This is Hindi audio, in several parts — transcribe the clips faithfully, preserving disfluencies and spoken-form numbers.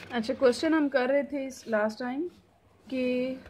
अच्छा, क्वेश्चन हम कर रहे थे इस लास्ट टाइम कि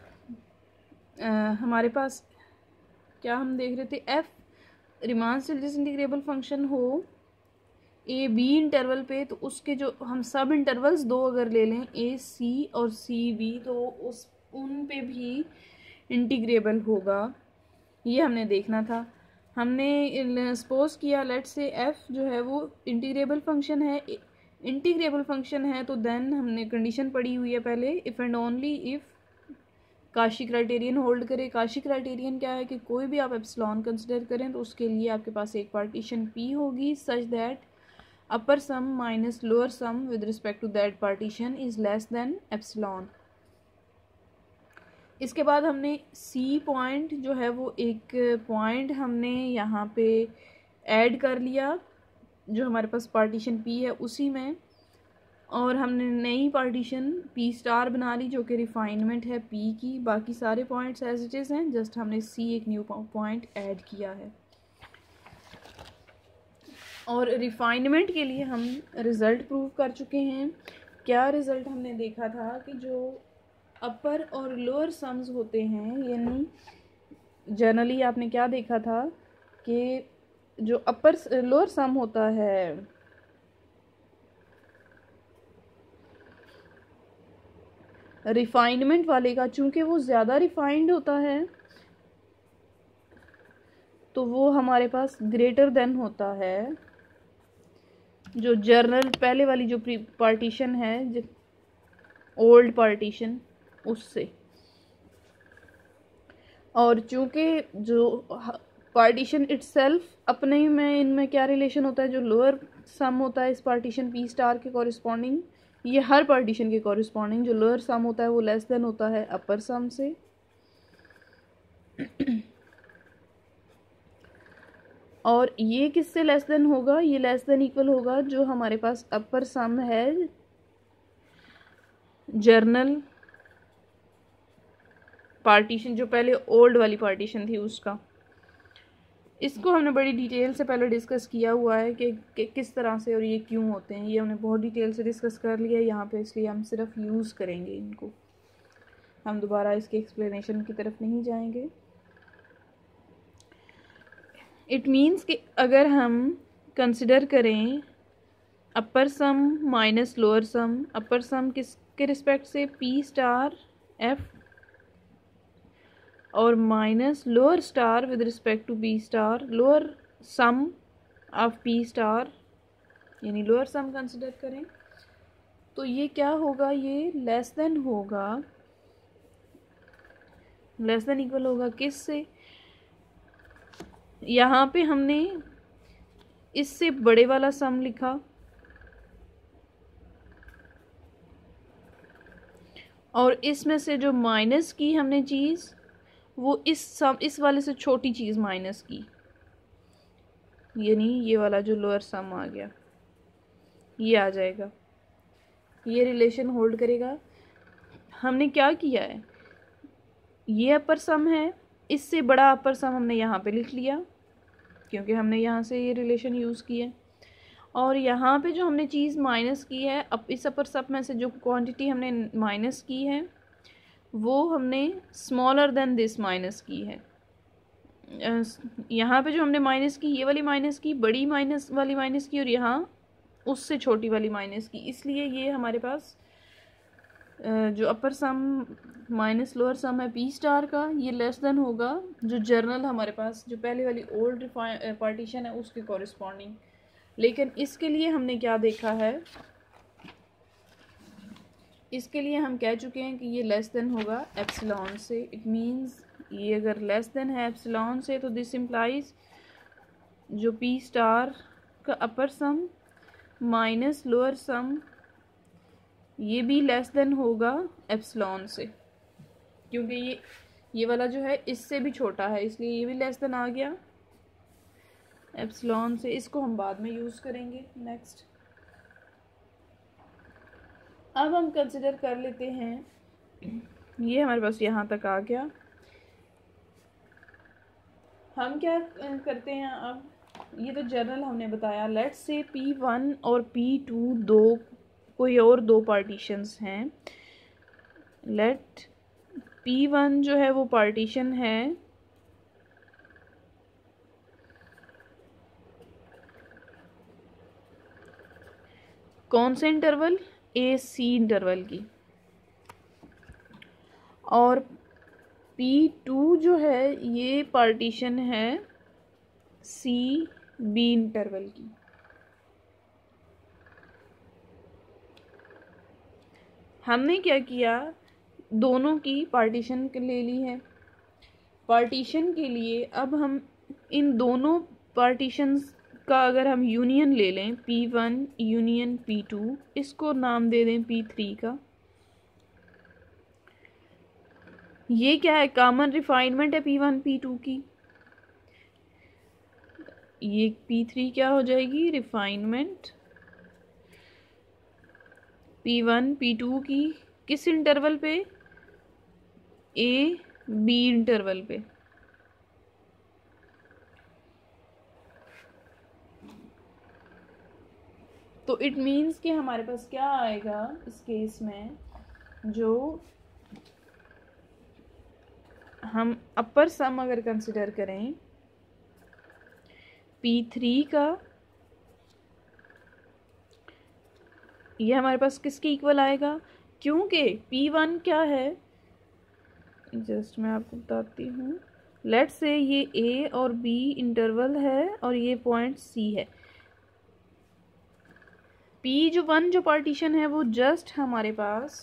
हमारे पास क्या हम देख रहे थे, F Riemann Stieltjes integrable function हो ए बी इंटरवल पे, तो उसके जो हम सब इंटरवल्स दो अगर ले लें ए सी और सी बी, तो उस उन पे भी इंटीग्रेबल होगा, ये हमने देखना था। हमने सपोज किया लेट से एफ जो है वो इंटीग्रेबल फंक्शन है, इंटीग्रेबल फंक्शन है, तो देन हमने कंडीशन पढ़ी हुई है पहले, if and only if Cauchy criterion hold करे। काशी क्राइटेरियन क्या है कि कोई भी आप एप्सिलॉन कंसिडर करें तो उसके लिए आपके पास एक पार्टीशन पी होगी such that upper sum minus lower sum with respect to that partition is less than epsilon. इसके बाद हमने सी पॉइंट जो है वो एक पॉइंट हमने यहाँ पे ऐड कर लिया जो हमारे पास पार्टीशन पी है उसी में, और हमने नई पार्टीशन पी स्टार बना ली जो कि रिफाइनमेंट है पी की। बाकी सारे पॉइंट्स एज इट इज़ हैं, जस्ट हमने सी एक न्यू पॉइंट ऐड किया है। और रिफाइनमेंट के लिए हम रिज़ल्ट प्रूव कर चुके हैं। क्या रिज़ल्ट हमने देखा था कि जो अपर और लोअर सम्स होते हैं, यानी जनरली आपने क्या देखा था कि जो अपर लोअर सम होता है रिफाइनमेंट वाले का, चूंकि वो ज़्यादा रिफाइंड होता है तो वो हमारे पास ग्रेटर देन होता है जो जर्नल पहले वाली जो पार्टीशन है ओल्ड पार्टीशन उससे। और चूंकि जो पार्टीशन इटसेल्फ अपने में इनमें क्या रिलेशन होता है, जो लोअर सम होता है इस पार्टीशन पी स्टार के कॉरिस्पॉन्डिंग, ये हर पार्टीशन के कॉरिस्पॉन्डिंग जो लोअर सम होता है वो लेस देन होता है अपर सम से। और ये किससे लेस देन होगा, ये लेस देन इक्वल होगा जो हमारे पास अपर सम है जर्नल पार्टीशन जो पहले ओल्ड वाली पार्टीशन थी उसका। इसको हमने बड़ी डिटेल से पहले डिस्कस किया हुआ है कि, कि किस तरह से और ये क्यों होते हैं, ये हमने बहुत डिटेल से डिस्कस कर लिया यहाँ पे, इसलिए हम सिर्फ यूज़ करेंगे इनको, हम दोबारा इसके एक्सप्लेनेशन की तरफ नहीं जाएंगे। इट मीन्स कि अगर हम कंसिडर करें अपर sum minus lower sum, upper सम किसके रिस्पेक्ट से पी स्टार एफ, और minus lower star with respect to P star, lower sum of P star यानी लोअर सम कंसिडर करें, तो ये क्या होगा, ये लेस देन होगा, लेस देन इक्वल होगा किससे, यहाँ पे हमने इससे बड़े वाला सम लिखा और इसमें से जो माइनस की हमने चीज़ वो इस सम इस वाले से छोटी चीज़ माइनस की, यानी ये वाला जो लोअर सम आ गया ये आ जाएगा, ये रिलेशन होल्ड करेगा। हमने क्या किया है, ये अपर सम है, इससे बड़ा अपर सम हमने यहाँ पे लिख लिया क्योंकि हमने यहाँ से ये रिलेशन यूज़ किया, और यहाँ पे जो हमने चीज़ माइनस की है, अब इस अपर सम में से जो क्वांटिटी हमने माइनस की है वो हमने स्मॉलर देन दिस माइनस की है। यहाँ पे जो हमने माइनस की ये वाली माइनस की, बड़ी माइनस वाली माइनस की, और यहाँ उससे छोटी वाली माइनस की, इसलिए ये हमारे पास जो अपर सम माइनस लोअर सम है पी स्टार का, ये लेस देन होगा जो जर्नल हमारे पास जो पहले वाली ओल्ड पार्टीशन है उसके कॉरिस्पॉन्डिंग। लेकिन इसके लिए हमने क्या देखा है, इसके लिए हम कह चुके हैं कि ये लेस देन होगा एप्सिलॉन से। इट मींस ये अगर लेस देन है एप्सिलॉन से तो दिस इम्प्लाइज जो पी स्टार का अपर सम माइनस लोअर सम ये भी लेस देन होगा एप्सिलॉन से, क्योंकि ये ये वाला जो है इससे भी छोटा है, इसलिए ये भी लेस देन आ गया एप्सिलॉन से। इसको हम बाद में यूज़ करेंगे नेक्स्ट। अब हम कंसिडर कर लेते हैं, ये हमारे पास यहाँ तक आ गया। हम क्या करते हैं अब, ये तो जनरल हमने बताया, लेट्स से पी वन और पी टू दो कोई और दो पार्टीशंस हैं। लेट पी वन जो है वो पार्टीशन है कौन से इंटरवल, ए सी इंटरवल की, और पी टू जो है ये पार्टीशन है सी बी इंटरवल की। हमने क्या किया, दोनों की पार्टीशन ले ली है। पार्टीशन के लिए अब हम इन दोनों पार्टीशंस का अगर हम यूनियन ले लें, P one union P two, इसको नाम दे दें पी थ्री का। ये क्या है, कॉमन रिफाइनमेंट है पी वन पी टू की। ये पी थ्री क्या हो जाएगी, refinement P one P two की, किस इंटरवल पे, ए बी इंटरवल पे। तो इट मीन्स कि हमारे पास क्या आएगा इस केस में, जो हम अपर सम अगर कंसिडर करें पी थ्री का, ये हमारे पास किसके इक्वल आएगा, क्योंकि पी वन क्या है, जस्ट मैं आपको बताती हूँ। लेट्स से ये ए और बी इंटरवल है और ये पॉइंट सी है। पी जो वन जो पार्टीशन है वो जस्ट हमारे पास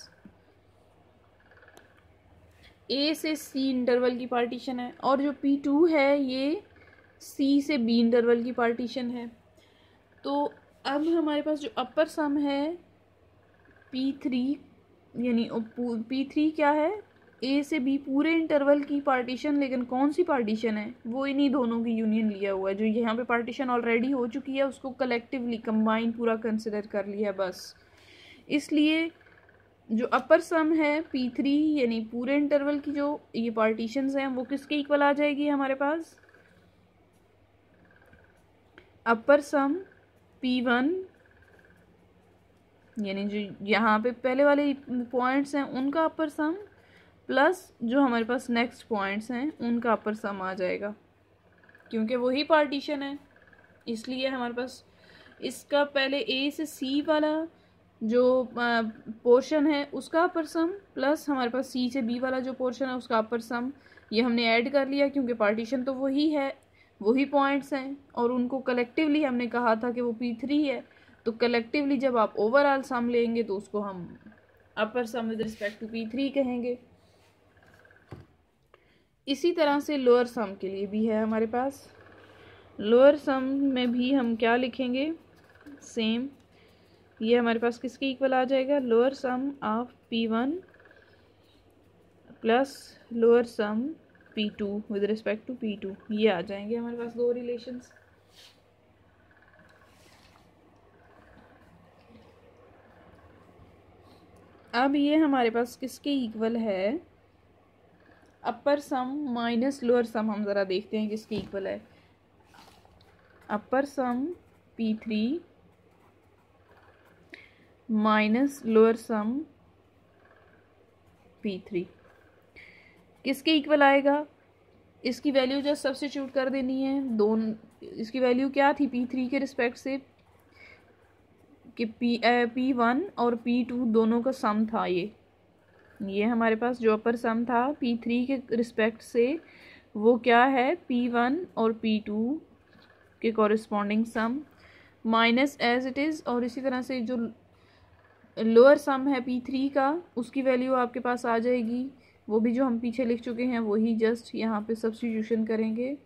ए से सी इंटरवल की पार्टीशन है, और जो पी टू है ये सी से बी इंटरवल की पार्टीशन है। तो अब हमारे पास जो अपर सम है पी थ्री, यानी पी थ्री क्या है, ए से बी पूरे इंटरवल की पार्टीशन, लेकिन कौन सी पार्टीशन है, वो इन्हीं दोनों की यूनियन लिया हुआ है। जो यहाँ पे पार्टीशन ऑलरेडी हो चुकी है उसको कलेक्टिवली कंबाइन पूरा कंसिडर कर लिया बस। इसलिए जो अपर सम है पी थ्री यानी पूरे इंटरवल की जो ये पार्टीशंस हैं वो किसके इक्वल आ जाएगी हमारे पास, अपर सम पी वन, यानी जो यहाँ पे पहले वाले पॉइंट्स हैं उनका अपर सम प्लस जो हमारे पास नेक्स्ट पॉइंट्स हैं उनका अपर सम आ जाएगा, क्योंकि वही पार्टीशन है। इसलिए हमारे पास इसका पहले ए से सी वाला जो पोर्शन है उसका अपर सम प्लस हमारे पास सी से बी वाला जो पोर्शन है उसका अपर सम, ये हमने ऐड कर लिया क्योंकि पार्टीशन तो वही है, वही पॉइंट्स हैं, और उनको कलेक्टिवली हमने कहा था कि वो पी थ्री है। तो कलेक्टिवली जब आप ओवरऑल सम लेंगे तो उसको हम upper sum with respect to P three कहेंगे। इसी तरह से लोअर सम के लिए भी है हमारे पास। लोअर सम में भी हम क्या लिखेंगे, सेम, ये हमारे पास किसके इक्वल आ जाएगा, lower sum of P one plus lower sum P two with respect to P two, ये आ जाएंगे हमारे पास दो रिलेशंस। अब ये हमारे पास किसके इक्वल है, अपर सम माइनस लोअर सम, हम ज़रा देखते हैं किसके इक्वल है। Upper sum P three minus lower sum P three किसके इक्वल आएगा, इसकी वैल्यू जस्ट सब्स्टिट्यूट कर देनी है। दोनों इसकी वैल्यू क्या थी पी थ्री के रिस्पेक्ट से, कि पी पी वन और पी टू दोनों का सम था। ये ये हमारे पास जो अपर सम था पी थ्री के रिस्पेक्ट से वो क्या है, पी वन और पी टू के corresponding sum minus as it is, और इसी तरह से जो लोअर सम है पी थ्री का उसकी वैल्यू आपके पास आ जाएगी, वो भी जो हम पीछे लिख चुके हैं वही जस्ट यहाँ पे सब्स्टिट्यूशन करेंगे,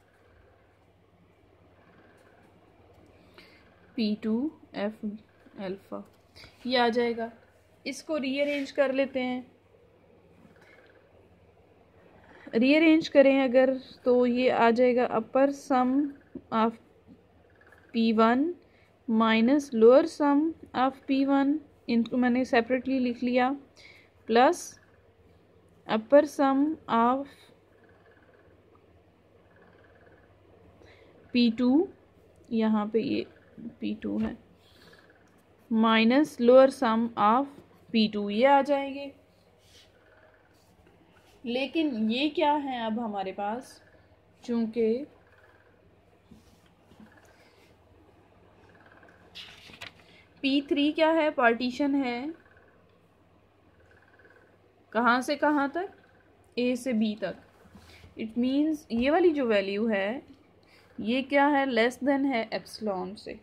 पी टू एफ अल्फा, ये आ जाएगा। इसको रीअरेंज कर लेते हैं, रीअरेंज करें अगर तो ये आ जाएगा upper sum of P one minus lower sum of P one, इनको मैंने सेपरेटली लिख लिया, plus upper sum of P two, यहाँ पे ये पी टू है, minus lower sum of P two, ये आ जाएंगे। लेकिन ये क्या है अब हमारे पास, चूंकि पी थ्री क्या है, पार्टीशन है कहाँ से कहाँ तक, ए से बी तक। इट मीन्स ये वाली जो वैल्यू है ये क्या है, लेस देन है एप्सिलॉन से।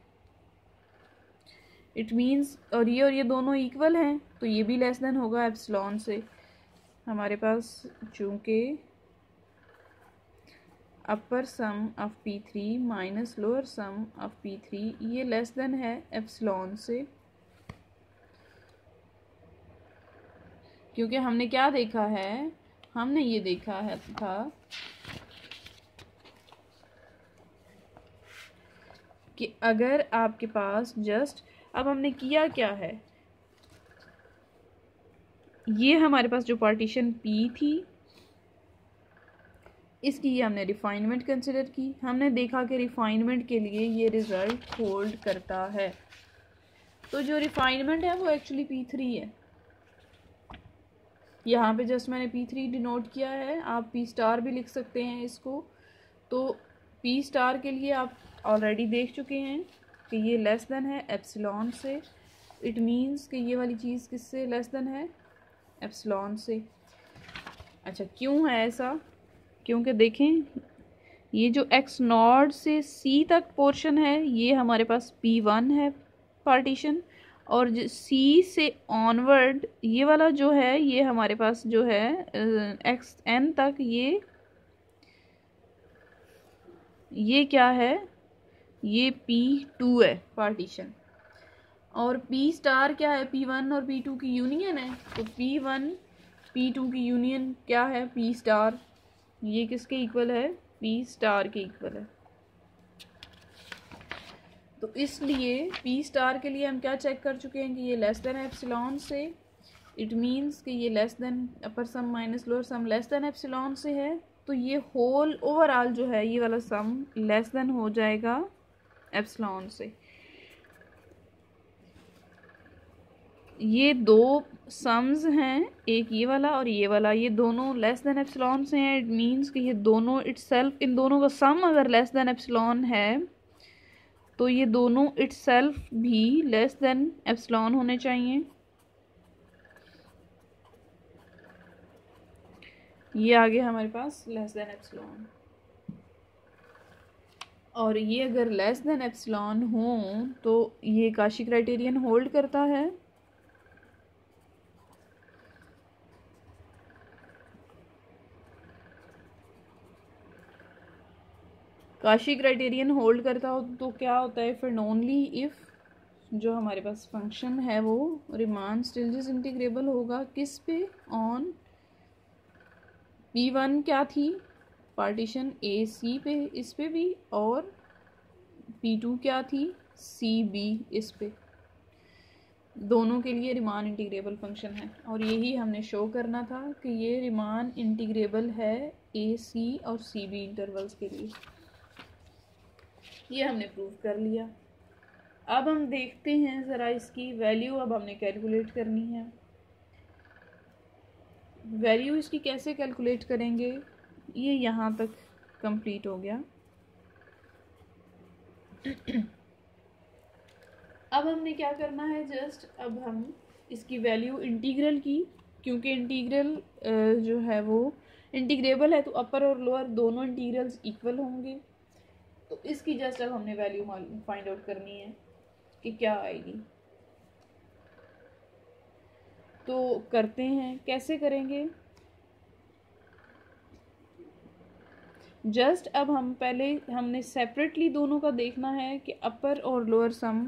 इट मीन्स और ये और ये दोनों इक्वल हैं तो ये भी लेस देन होगा एप्सिलॉन से। हमारे पास चूंकि upper sum of P three minus lower sum of P three ये लेस देन है एप्सिलॉन से, क्योंकि हमने क्या देखा है, हमने ये देखा है था कि अगर आपके पास जस्ट, अब हमने किया क्या है, ये हमारे पास जो पार्टीशन P थी इसकी ये हमने रिफाइनमेंट कंसिडर की। हमने देखा कि रिफाइनमेंट के लिए ये रिजल्ट होल्ड करता है। तो जो रिफाइनमेंट है वो एक्चुअली पी थ्री है। यहाँ पे जस्ट मैंने पी थ्री डिनोट किया है, आप P स्टार भी लिख सकते हैं इसको। तो P स्टार के लिए आप ऑलरेडी देख चुके हैं कि ये लेस देन है एप्सिलॉन से। इट मीन्स कि ये वाली चीज़ किससे लेस देन है, एप्सिलॉन से। अच्छा क्यों है ऐसा, क्योंकि देखें ये जो एक्स नॉट से सी तक पोर्शन है ये हमारे पास पी वन है पार्टीशन, और जो सी से ऑनवर्ड ये वाला जो है ये हमारे पास जो है एक्स एन तक ये ये क्या है, ये पी टू है पार्टीशन। और P स्टार क्या है, P वन और P टू की यूनियन है। तो P वन P टू की यूनियन क्या है, P स्टार, ये किसके इक्वल है, P स्टार के इक्वल है। तो इसलिए P स्टार के लिए हम क्या चेक कर चुके हैं कि ये लेस देन एप्सिलॉन से। इट मीन्स कि ये less than upper sum minus lower sum less than epsilon से है। तो ये होल ओवरऑल जो है ये वाला सम लेस देन हो जाएगा एप्सिलॉन से। ये दो सम्स हैं, एक ये वाला और ये वाला, ये दोनों लेस देन एप्सिलॉन से हैं। इट मीन्स कि ये दोनों इटसेल्फ, इन दोनों का सम अगर लेस देन एप्सिलॉन है तो ये दोनों इटसेल्फ भी लेस देन एप्सिलॉन होने चाहिए। ये आ गया हमारे पास लेस देन एप्सिलॉन। और ये अगर लेस देन एप्सिलॉन हो तो ये काशी क्राइटेरियन होल्ड करता है। काशी क्राइटेरियन होल्ड करता हो तो क्या होता है, फिर ओनली इफ जो हमारे पास फंक्शन है वो रिमान स्टिल्जिस इंटीग्रेबल होगा किस पे, ऑन पी वन क्या थी पार्टीशन ए सी पे, इस पे भी, और पी टू क्या थी सी बी इस पे। दोनों के लिए रिमान इंटीग्रेबल फंक्शन है और यही हमने शो करना था कि ये रिमान इंटीग्रेबल है ए सी और सी बी इंटरवल्स के लिए। ये हमने प्रूव कर लिया। अब हम देखते हैं ज़रा इसकी वैल्यू, अब हमने कैलकुलेट करनी है। वैल्यू इसकी कैसे कैलकुलेट करेंगे, ये यहाँ तक कंप्लीट हो गया। अब हमने क्या करना है, जस्ट अब हम इसकी वैल्यू इंटीग्रल की, क्योंकि इंटीग्रल जो है वो इंटीग्रेबल है तो अपर और लोअर दोनों इंटीग्रल्स इक्वल होंगे। तो इसकी जस्ट अब हमने वैल्यू फाइंड आउट करनी है कि क्या आएगी। तो करते हैं, कैसे करेंगे, जस्ट अब हम पहले हमने सेपरेटली दोनों का देखना है कि अपर और lower sum,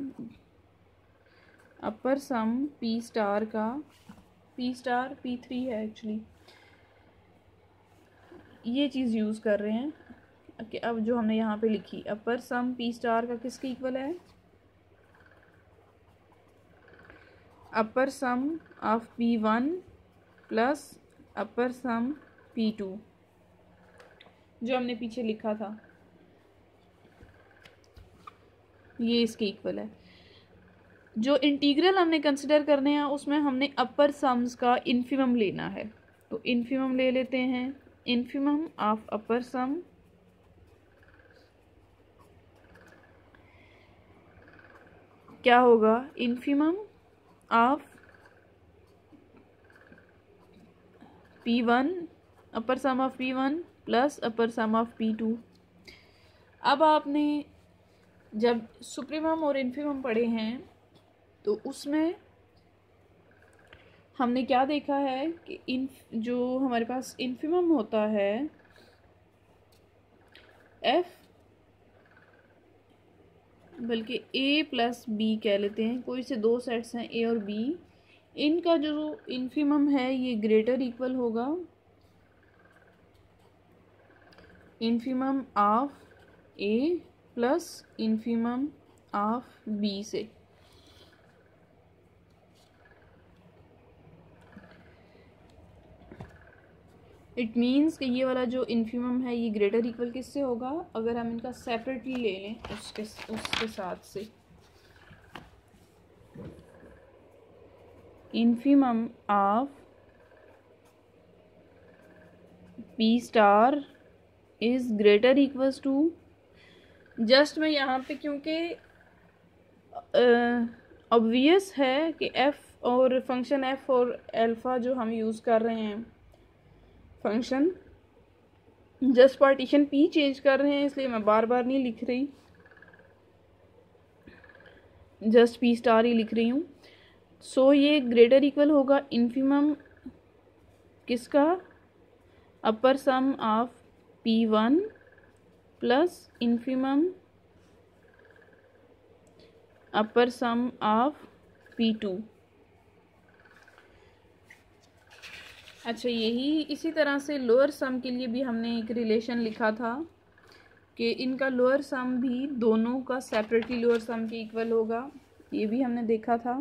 upper sum P star का, पी स्टार पी थ्री है एक्चुअली, ये चीज़ यूज़ कर रहे हैं कि अब जो हमने यहाँ पे लिखी अपर सम पी स्टार का किसके इक्वल है, upper sum of P one plus upper sum P two, जो हमने पीछे लिखा था ये इसके इक्वल है। जो इंटीग्रल हमने कंसिडर करने हैं उसमें हमने अपर सम्स का इन्फिमम लेना है, तो इन्फिमम ले लेते हैं। इन्फिमम ऑफ अपर सम क्या होगा? Infimum of P one, upper sum of P one plus upper sum of P two. अब आपने जब सुप्रीमम और इन्फिमम पढ़े हैं तो उसमें हमने क्या देखा है कि इन जो हमारे पास इन्फिमम होता है एफ, बल्कि ए प्लस बी कह लेते हैं, कोई से दो सेट्स हैं ए और बी, इनका जो इन्फिमम है ये ग्रेटर इक्वल होगा infimum of A plus infimum of B से। इट मीन्स कि ये वाला जो इन्फिमम है ये ग्रेटर इक्वल किससे होगा? अगर हम इनका सेपरेटली ले लें उसके उसके साथ से, infimum of P star is greater equals to, just मैं यहाँ पे क्योंकि ऑब्वियस uh, है कि एफ और फंक्शन एफ और अल्फ़ा जो हम यूज़ कर रहे हैं function, just partition P change कर रहे हैं, इसलिए मैं बार बार नहीं लिख रही, जस्ट पी स्टार ही लिख रही हूँ। सो so, ये ग्रेटर इक्वल होगा इन्फिमम किसका? Upper sum of P one plus infimum upper sum of P two. अच्छा, यही इसी तरह से लोअर सम के लिए भी हमने एक रिलेशन लिखा था कि इनका लोअर सम भी दोनों का सेपरेटली लोअर सम के इक्वल होगा, ये भी हमने देखा था।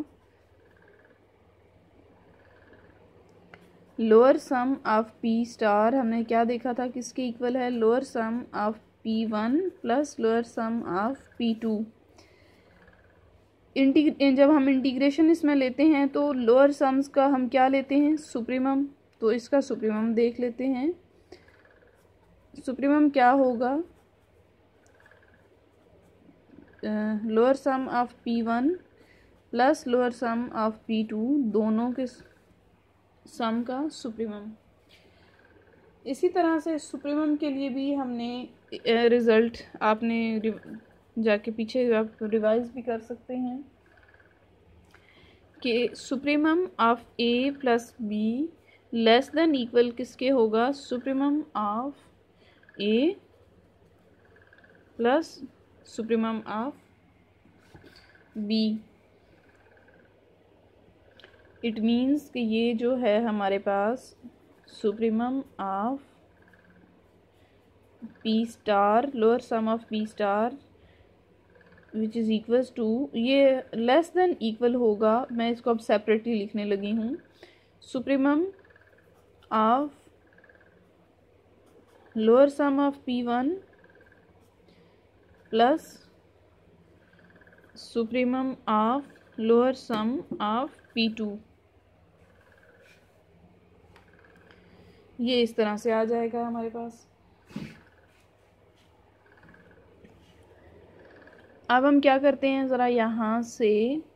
Lower sum of P star हमने क्या देखा था किसके इक्वल है? Lower sum of P one plus lower sum of P two. इंटीग जब हम इंटीग्रेशन इसमें लेते हैं तो लोअर सम्स का हम क्या लेते हैं? सुप्रीमम, तो इसका सुप्रीमम देख लेते हैं। सुप्रीमम क्या होगा? Lower sum of P one plus lower sum of P two, दोनों के सम का सुप्रीमम। इसी तरह से सुप्रीमम के लिए भी हमने रिज़ल्ट, आपने जाके पीछे आप रिवाइज भी कर सकते हैं कि supremum of A plus B less than equal किसके होगा? Supremum of A plus supremum of B. It means कि ये जो है हमारे पास supremum of P star, lower sum of P star which is equals to, ये लेस देन इक्वल होगा, मैं इसको अब सेपरेटली लिखने लगी हूँ, supremum of lower sum of P one plus supremum of lower sum of P two. ये इस तरह से आ जाएगा हमारे पास। अब हम क्या करते हैं, ज़रा यहाँ से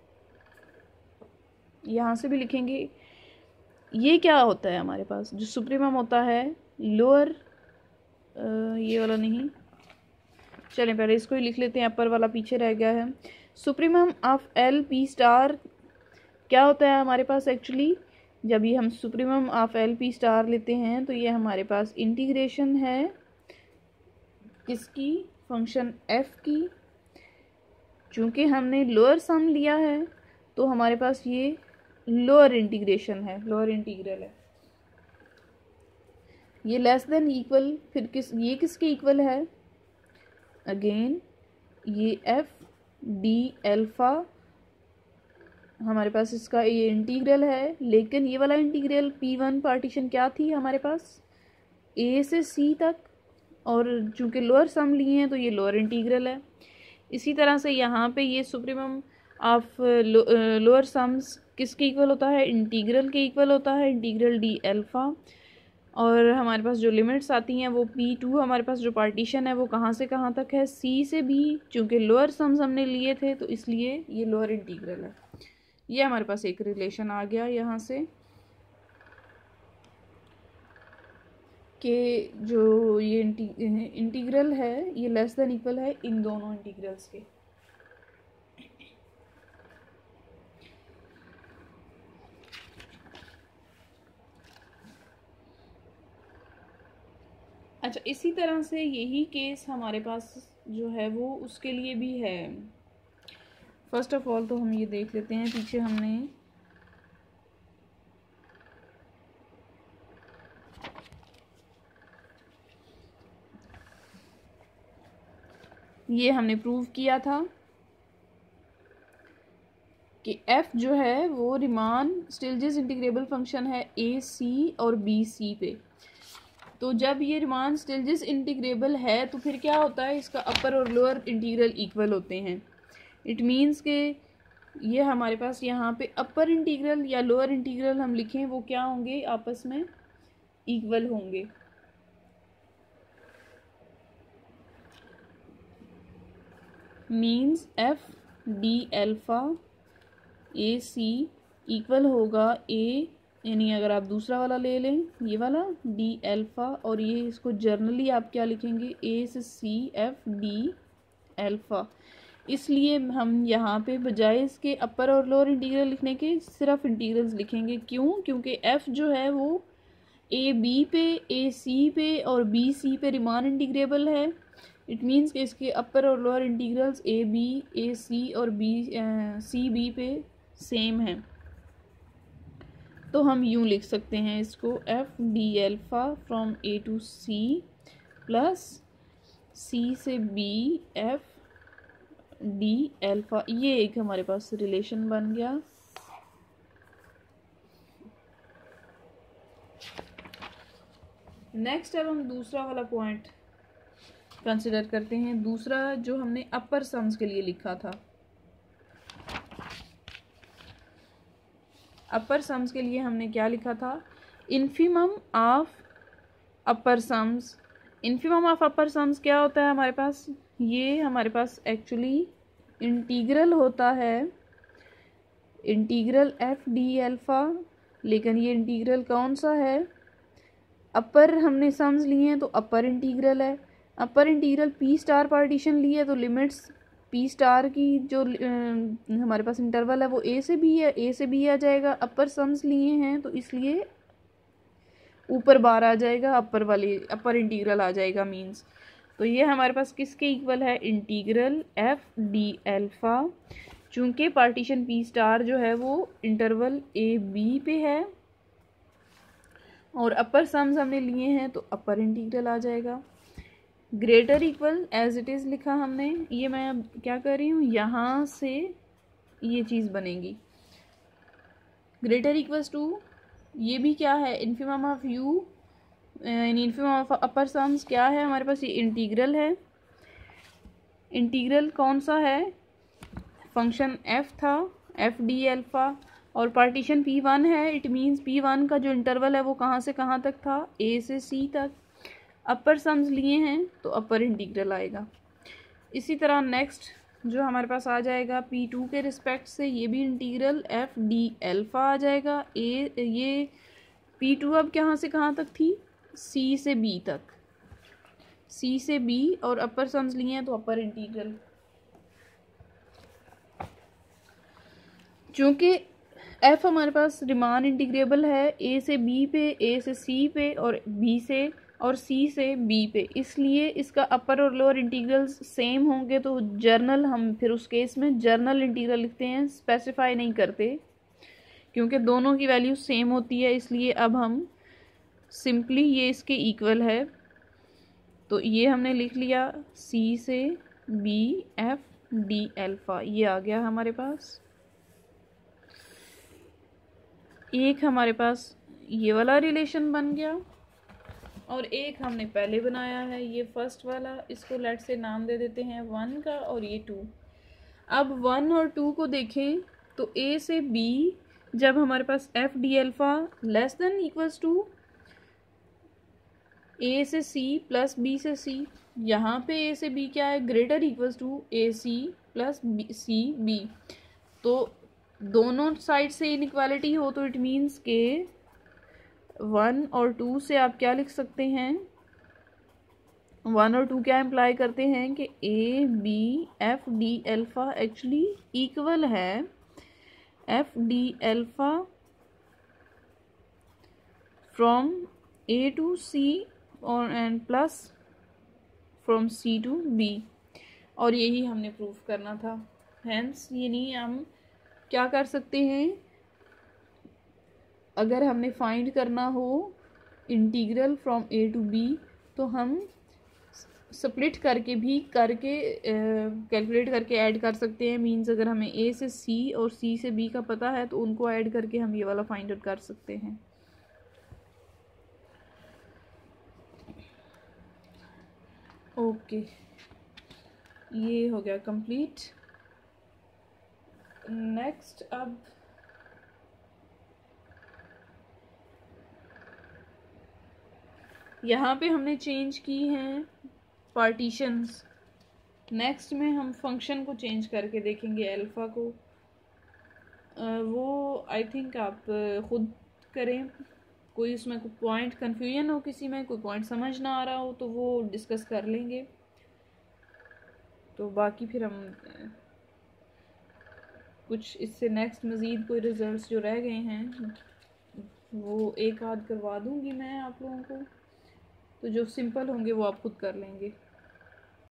यहाँ से भी लिखेंगे। ये क्या होता है हमारे पास? जो सुप्रीमम होता है लोअर, ये वाला नहीं, चलें पहले इसको ही लिख लेते हैं, अपर वाला पीछे रह गया है। Supremum of L P star क्या होता है हमारे पास? एक्चुअली जब ये हम supremum of L P star लेते हैं तो ये हमारे पास इंटीग्रेशन है किसकी? फंक्शन एफ की। चूँकि हमने लोअर सम लिया है तो हमारे पास ये लोअर इंटीग्रेशन है, लोअर इंटीग्रल है। ये लेस देन इक्वल, फिर किस ये किसके इक्वल है? अगेन ये एफ डी एल्फा, हमारे पास इसका ये इंटीग्रल है, लेकिन ये वाला इंटीग्रल पी वन पार्टीशन क्या थी हमारे पास? ए से सी तक, और चूँकि लोअर सम लिए हैं तो ये लोअर इंटीग्रल है। इसी तरह से यहाँ पे ये सुप्रीमम ऑफ लोअर सम्स किसके इक्वल होता है, इंटीग्रल के इक्वल होता है, इंटीग्रल डी अल्फ़ा। और हमारे पास जो लिमिट्स आती हैं वो पी टू, हमारे पास जो पार्टीशन है वो कहाँ से कहाँ तक है, सी से बी, चूँकि लोअर सम्स हमने लिए थे तो इसलिए ये लोअर इंटीग्रल है। ये हमारे पास एक रिलेशन आ गया यहाँ से कि जो ये इंटीग्रल है ये लेस देन इक्वल है इन दोनों इंटीग्रल्स के। अच्छा, इसी तरह से यही केस हमारे पास जो है वो उसके लिए भी है। फर्स्ट ऑफ ऑल तो हम ये देख लेते हैं, पीछे हमने ये हमने प्रूव किया था कि f जो है वो रिमान स्टिल्जिस इंटीग्रेबल फंक्शन है ए सी और बी सी पे। तो जब ये रिमान स्टिल्जिस इंटीग्रेबल है तो फिर क्या होता है, इसका अपर और लोअर इंटीग्रल इक्वल होते हैं। इट मीन्स के ये हमारे पास यहाँ पे अपर इंटीग्रल या लोअर इंटीग्रल हम लिखें वो क्या होंगे, आपस में इक्वल होंगे। Means F D alpha A C equal होगा ए, यानी अगर आप दूसरा वाला ले लें ये वाला डी अल्फ़ा, और ये इसको जर्नली आप क्या लिखेंगे, ए से सी एफ डी अल्फ़ा। इसलिए हम यहाँ पे बजाय इसके अपर और लोअर इंटीग्रल लिखने के सिर्फ इंटीग्रल्स लिखेंगे। क्यों? क्योंकि एफ जो है वो ए बी पे, ए सी पे और बी सी पे रिमान इंटीग्रेबल है। इट मीन्स कि इसके अपर और lower integrals A B, A C और बी सी बी पे सेम है। तो हम यूँ लिख सकते हैं इसको, F D alpha from A to C plus C से बी एफ डी अल्फ़ा। ये एक हमारे पास रिलेशन बन गया। नेक्स्ट अब हम दूसरा वाला पॉइंट कंसिडर करते हैं, दूसरा जो हमने अपर सम्स के लिए लिखा था। अपर सम्स के लिए हमने क्या लिखा था, infimum of upper sums. Infimum of upper sums क्या होता है हमारे पास, ये हमारे पास एक्चुअली इंटीग्रल होता है, इंटीग्रल एफ डी अल्फ़ा। लेकिन ये इंटीग्रल कौन सा है, अपर हमने सम्स लिए हैं तो अपर इंटीग्रल है। Upper integral P star partition लिए तो लिमिट्स पी स्टार की जो आ, हमारे पास इंटरवल है वो ए से बी है, ए से बी आ जाएगा। अपर सम्स लिए हैं तो इसलिए ऊपर बार आ जाएगा, अपर वाली अपर इंटीग्रल आ जाएगा मींस। तो ये हमारे पास किसके इक्वल है, इंटीग्रल एफ डी अल्फ़ा। चूँकि पार्टीशन पी स्टार जो है वो इंटरवल ए बी पे है और अपर सम्स हमने लिए हैं तो अपर इंटीग्रल आ जाएगा। Greater equal as it is लिखा हमने, ये मैं अब क्या कर रही हूँ, यहाँ से ये चीज़ बनेगी। ग्रेटर इक्वल्स टू ये भी क्या है, इन्फिमम ऑफ यू यानी इन्फिमम ऑफ अपर सम्स क्या है हमारे पास, ये इंटीग्रल है। इंटीग्रल कौन सा है, फंक्शन एफ था, एफ डी अल्फ़ा, और पार्टीशन पी वन है। इट मीन्स पी वन का जो इंटरवल है वो कहाँ से कहाँ तक था, ए से सी तक। अपर सम्स लिए हैं तो अपर इंटीग्रल आएगा। इसी तरह नेक्स्ट जो हमारे पास आ जाएगा पी टू के रिस्पेक्ट से, ये भी इंटीग्रल एफ डी अल्फ़ा आ जाएगा। ए ये पी टू अब कहाँ से कहाँ तक थी, सी से बी तक, सी से बी, और अपर सम्स लिए हैं तो अपर इंटीग्रल। चूँकि एफ हमारे पास रिमान इंटीग्रेबल है ए से बी पे, ए से सी पे और बी से और सी से बी पे, इसलिए इसका अपर और लोअर इंटीग्रल्स सेम होंगे। तो जर्नल हम फिर उस केस में जर्नल इंटीग्रल लिखते हैं, स्पेसिफाई नहीं करते क्योंकि दोनों की वैल्यू सेम होती है। इसलिए अब हम सिंपली ये इसके इक्वल है, तो ये हमने लिख लिया सी से बी एफ डी अल्फ़ा, ये आ गया हमारे पास। एक हमारे पास ये वाला रिलेशन बन गया और एक हमने पहले बनाया है, ये फर्स्ट वाला, इसको लेट से नाम दे देते हैं वन का और ये टू। अब वन और टू को देखें तो ए से बी जब हमारे पास F D alpha less than equals to A से सी प्लस बी से सी, यहाँ पे ए से बी क्या है, greater equals to A C plus B C B. तो दोनों साइड से इनइक्वालिटी हो तो इट मीन्स के वन और टू से आप क्या लिख सकते हैं, वन और टू क्या इम्प्लाई करते हैं कि A B F D alpha actually equal है F D alpha from A to C और and plus from C to B, और यही हमने प्रूफ करना था। हेंस ये नहीं, हम क्या कर सकते हैं, अगर हमने फाइंड करना हो integral from A to B तो हम स्प्लिट करके भी करके कैलकुलेट करके ऐड कर सकते हैं। मींस अगर हमें ए से सी और सी से बी का पता है तो उनको ऐड करके हम ये वाला फाइंड आउट कर सकते हैं। Okay okay. ये हो गया कंप्लीट। नेक्स्ट अब यहाँ पे हमने चेंज की हैं पार्टीशंस। नेक्स्ट में हम फंक्शन को चेंज करके देखेंगे अल्फ़ा को। आ, वो आई थिंक आप खुद करें, कोई उसमें कोई पॉइंट कन्फ्यूजन हो, किसी में कोई पॉइंट समझ ना आ रहा हो तो वो डिस्कस कर लेंगे। तो बाकी फिर हम कुछ इससे नेक्स्ट मज़ीद कोई रिज़ल्ट्स जो रह गए हैं वो एक आध करवा दूंगी मैं आप लोगों को, तो जो सिंपल होंगे वो आप खुद कर लेंगे।